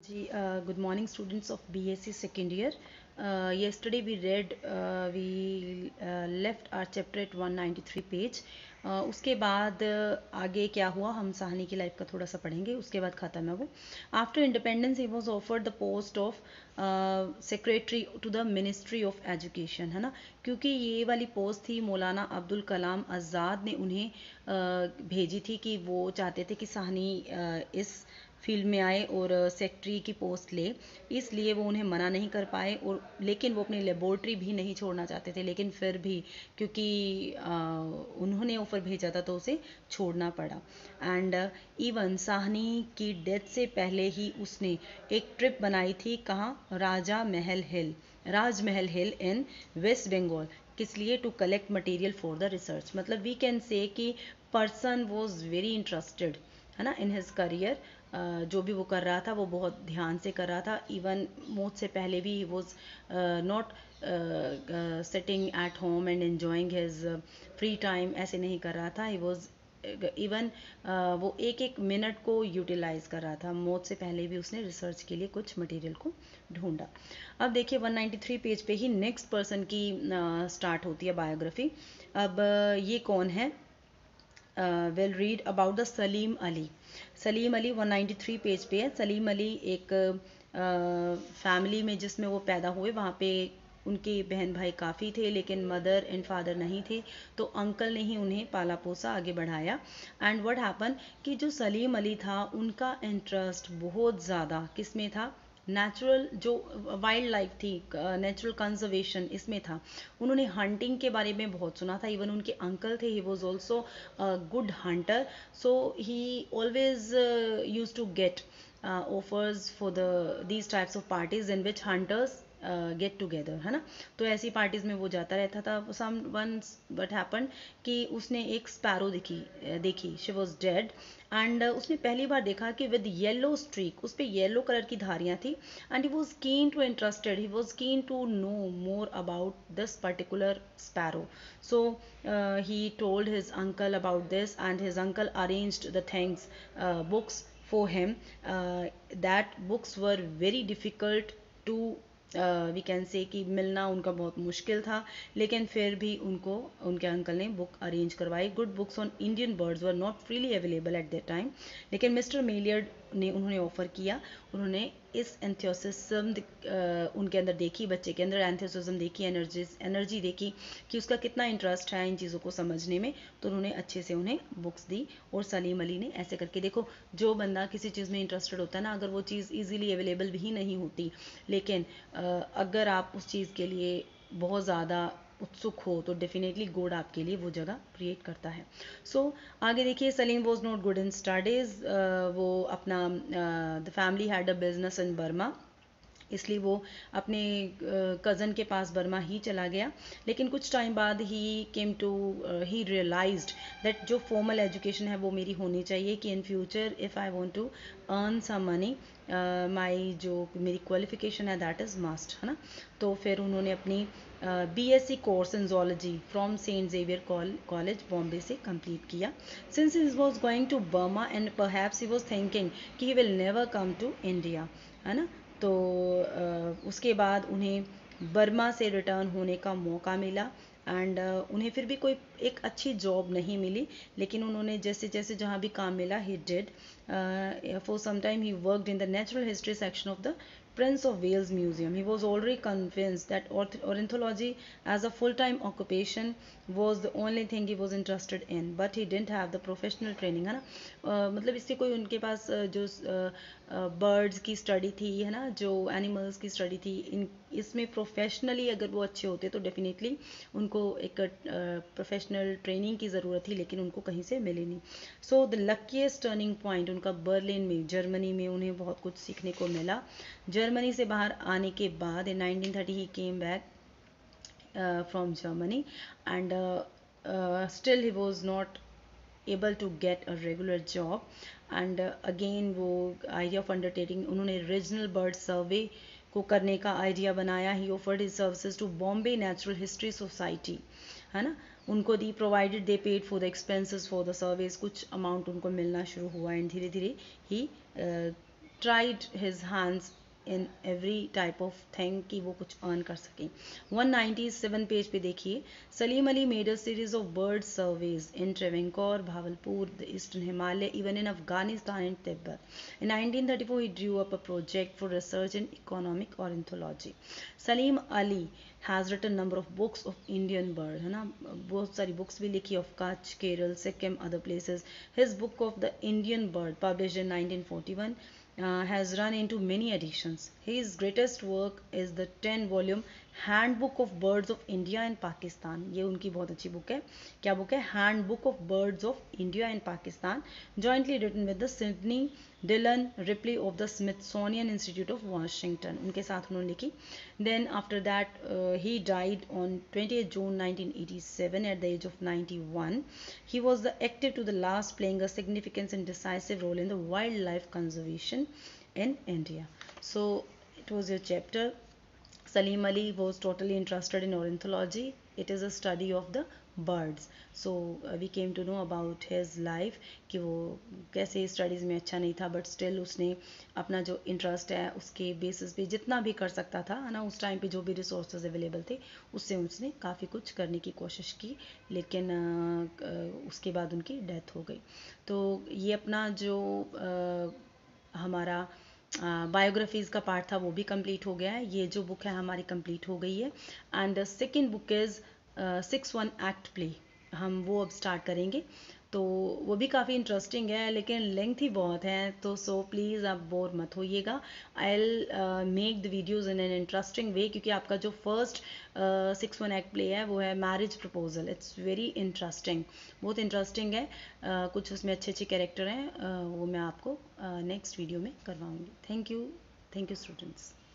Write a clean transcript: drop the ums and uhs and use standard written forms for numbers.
Good morning, students of BSc second year. Yesterday we read, we left our chapter at 193 page. उसके बाद आगे क्या हुआ हम साहनी की लाइफ का थोड़ा सा पढ़ेंगे, उसके बाद ख़त्म है वो. After independence he was offered the post of secretary to the ministry of education, है ना. क्योंकि ये वाली पोस्ट थी मौलाना अब्दुल कलाम आज़ाद ने उन्हें भेजी थी कि वो चाहते थे कि साहनी इस फील्ड में आए और सेक्रेटरी की पोस्ट ले. इसलिए वो उन्हें मना नहीं कर पाए, और लेकिन वो अपनी लेबोरेटरी भी नहीं छोड़ना चाहते थे, लेकिन फिर भी क्योंकि उन्होंने ऑफ़र भेजा था तो उसे छोड़ना पड़ा. एंड इवन साहनी की डेथ से पहले ही उसने एक ट्रिप बनाई थी. कहाँ? राजमहल हिल इन वेस्ट बंगाल. किस लिए? To collect material for the research. मतलब वी कैन से कि पर्सन वॉज वेरी इंटरेस्टेड, है ना, इन हिज करियर. जो भी वो कर रहा था वो बहुत ध्यान से कर रहा था. इवन मौत से पहले भी he was not sitting at home and enjoying his free time. ऐसे नहीं कर रहा था. ही वॉज इवन वो एक एक मिनट को यूटिलाइज कर रहा था. मौत से पहले भी उसने रिसर्च के लिए कुछ मटेरियल को ढूंढा. अब देखिए 193 पेज पे ही नेक्स्ट पर्सन की स्टार्ट होती है बायोग्राफी. अब ये कौन है? Will read about the Salim Ali. Salim Ali 193 page पे है. सलीम अली एक फैमिली में जिसमें वो पैदा हुए, वहाँ पे उनके बहन भाई काफ़ी थे, लेकिन मदर एंड फादर नहीं थे, तो अंकल ने ही उन्हें पाला पोसा आगे बढ़ाया. एंड व्हाट हैपन कि जो सलीम अली था उनका इंटरेस्ट बहुत ज़्यादा किस में था? नेचुरल जो वाइल्ड लाइफ थी, नेचुरल कंजर्वेशन, इसमें था. उन्होंने हंटिंग के बारे में बहुत सुना था. इवन उनके अंकल थे, he was also good hunter. So he always use to get offers for these types of parties in which hunters get together, है ना. तो ऐसी पार्टीज में वो जाता रहता था. सम वंस व्हाट हैपन कि उसने एक स्पैरो देखी. She was dead. एंड उसने पहली बार देखा कि विद येलो स्ट्रीक, उस पर येलो कलर की धारियाँ थी. And he was keen to interested, he was keen to know more about this particular sparrow. So he told his uncle about this, and his uncle arranged the things, books for him. That books were very difficult to we can say कि मिलना उनका बहुत मुश्किल था, लेकिन फिर भी उनको उनके अंकल ने बुक अरेंज करवाई. Good books on Indian birds were not freely available at that time, लेकिन मिस्टर मेलियर्ड ने उन्होंने ऑफ़र किया. उन्होंने इस एंथ्योसिज्म उनके अंदर देखी, बच्चे के अंदर एंथ्योसिज्म देखी, एनर्जी देखी कि उसका कितना इंटरेस्ट है इन चीज़ों को समझने में. तो उन्होंने अच्छे से उन्हें बुक्स दी. और सलीम अली ने ऐसे करके, देखो जो बंदा किसी चीज़ में इंटरेस्टेड होता है ना, अगर वो चीज़ ईजिली अवेलेबल भी नहीं होती, लेकिन अगर आप उस चीज़ के लिए बहुत ज़्यादा उत्सुक हो तो डेफिनेटली गॉड आपके लिए वो जगह क्रिएट करता है. सो आगे देखिए. Salim was not good in studies. वो अपना the family had a business in Burma, इसलिए वो अपने कज़न के पास बर्मा ही चला गया. लेकिन कुछ टाइम बाद ही रियलाइज्ड दैट जो फॉर्मल एजुकेशन है वो मेरी होनी चाहिए, कि in future if I want to earn some money, my जो मेरी क्वालिफिकेशन है दैट इज़ मस्ट, है ना. तो फिर उन्होंने अपनी BSc course in zoology from Saint Xavier college Bombay से कंप्लीट किया. Since he was going to Burma and perhaps he was thinking कि he will never come to India, है ना. तो उसके बाद उन्हें बर्मा से रिटर्न होने का मौका मिला. एंड उन्हें फिर भी कोई एक अच्छी जॉब नहीं मिली, लेकिन उन्होंने जैसे जैसे जहाँ भी काम मिला he did. For some time he worked in the natural history section of the Prince of Wales Museum. He was already convinced that ornithology as a full-time occupation was the only thing he was interested in, but he didn't have the professional training, है ना. मतलब इससे कोई उनके पास जो birds की study थी, है ना, जो एनिमल्स की स्टडी थी, इन इसमें प्रोफेशनली अगर वो अच्छे होते तो डेफिनेटली उनको एक प्रोफेशनल ट्रेनिंग की ज़रूरत थी, लेकिन उनको कहीं से मिली नहीं. So the luckiest turning point उनका बर्लिन में, जर्मनी में, उन्हें बहुत कुछ सीखने को मिला. जर्मनी से बाहर आने के बाद in 1930 he came back from Germany, and still he was not able to get a regular job. And again वो idea of undertaking, उन्होंने रीजनल बर्ड सर्वे को करने का आइडिया बनाया. He offered his services to Bombay natural history society, है ना. उनको the provided they paid for the expenses for the surveys. कुछ अमाउंट उनको मिलना शुरू हुआ, एंड धीरे धीरे ही tried his hands in every type of thing कि वो कुछ earn कर सकें. 197 पेज पे देखिए, Salim Ali made a series of bird surveys in Travancore, Bhavalpur, the Eastern Himalaya, even in Afghanistan and Tibet. In 1934, he drew up a project for research in economic ornithology. Salim Ali has written number of books of Indian bird, है ना, बहुत सारी books भी लिखी of Kutch, Kerala, Sikkim, other places. His book of the Indian bird, published in 1941, has run into many editions. His greatest work is the 10-volume Handbook of Birds of India and Pakistan. ये उनकी बहुत अच्छी book है. क्या book है? Handbook of Birds of India and Pakistan, jointly written with the Sydney Dillon Ripley of the Smithsonian Institute of Washington. उनके साथ उन्होंने लिखी. Then after that, he died on 28 June 1987 at the age of 91. He was the active to the last, playing a significant and decisive role in the wildlife conservation in India. So it was your chapter. Salim Ali was totally interested in ornithology. It is a study of the birds. So we came to know about his life कि वो कैसे studies में अच्छा नहीं था, but still उसने अपना जो इंटरेस्ट है उसके बेसिस पे जितना भी कर सकता था, है ना, उस टाइम पे जो भी रिसोर्सेज अवेलेबल थे उससे उसने काफ़ी कुछ करने की कोशिश की, लेकिन उसके बाद उनकी डेथ हो गई. तो ये अपना जो हमारा बायोग्राफीज़ का पार्ट था वो भी कंप्लीट हो गया है. ये जो बुक है हमारी कंप्लीट हो गई है. And second book is 6-1 act play. हम वो अब स्टार्ट करेंगे. तो वो भी काफ़ी इंटरेस्टिंग है, लेकिन लेंथ ही बहुत है, तो सो प्लीज़ आप बोर मत होइएगा. I will make the videos in an interesting way, क्योंकि आपका जो फर्स्ट 6-1 एक्ट प्ले है वो है marriage proposal. It's very interesting, बहुत इंटरेस्टिंग है. कुछ उसमें अच्छे अच्छे कैरेक्टर हैं, वो मैं आपको नेक्स्ट वीडियो में करवाऊँगी. Thank you students.